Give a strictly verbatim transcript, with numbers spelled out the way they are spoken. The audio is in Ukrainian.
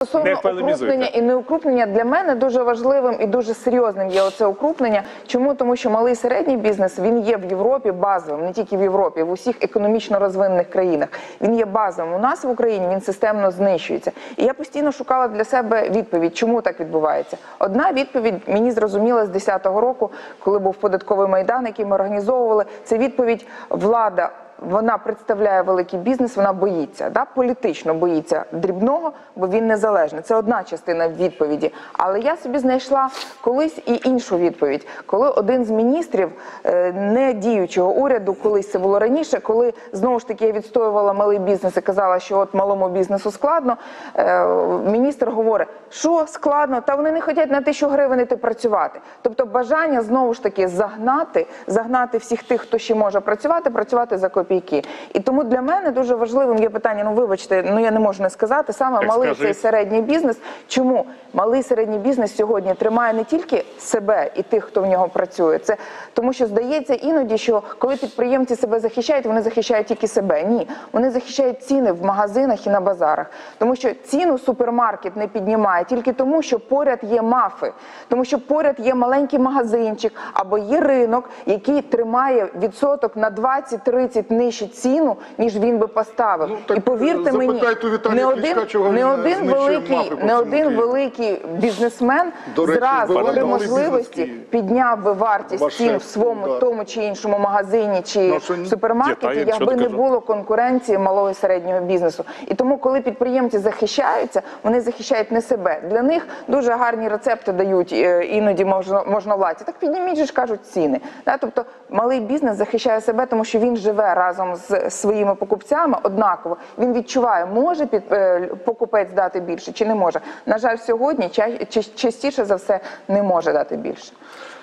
Стосовно укрупнення і неукрупнення, для мене дуже важливим і дуже серйозним є оце укрупнення. Чому? Тому що малий і середній бізнес, він є в Європі базовим, не тільки в Європі, в усіх економічно розвинених країнах. Він є базовим. У нас в Україні він системно знищується. І я постійно шукала для себе відповідь, чому так відбувається. Одна відповідь мені зрозуміла з десятого року, коли був податковий майдан, який ми організовували. Це відповідь: влада, вона представляє великий бізнес, вона боїться, да? Політично боїться дрібного, бо він незалежний. Це одна частина відповіді. Але я собі знайшла колись і іншу відповідь. Коли один з міністрів е, не діючого уряду, колись це було раніше, коли знову ж таки я відстоювала малий бізнес і казала, що от малому бізнесу складно, е, міністр говорить, що складно, та вони не хочуть на тисячу гривень йти працювати. Тобто бажання знову ж таки загнати, загнати всіх тих, хто ще може працювати, працювати за копійки. І тому для мене дуже важливим є питання, ну вибачте, ну я не можу не сказати, саме так малий цей середній бізнес. Чому? Малий середній бізнес сьогодні тримає не тільки себе і тих, хто в нього працює. Це тому, що здається іноді, що коли підприємці себе захищають, вони захищають тільки себе. Ні, вони захищають ціни в магазинах і на базарах. Тому що ціну супермаркет не піднімає тільки тому, що поряд є мафи. Тому що поряд є маленький магазинчик або є ринок, який тримає відсоток на двадцять-тридцять нижче ціну, ніж він би поставив. Ну, і повірте мені, не один, не один великий, не один великий бізнесмен речі, зразу при можливості підняв би вартість цін в своєму тому чи іншому магазині чи в супермаркеті, якби не було конкуренції малого і середнього бізнесу. І тому, коли підприємці захищаються, вони захищають не себе. Для них дуже гарні рецепти дають іноді можновладці. Так підніміть же ж, кажуть, ціни. Да? Тобто малий бізнес захищає себе, тому що він живе разом з своїми покупцями однаково. Він відчуває, може під, покупець дати більше чи не може. На жаль, сьогодні частіше за все не може дати більше.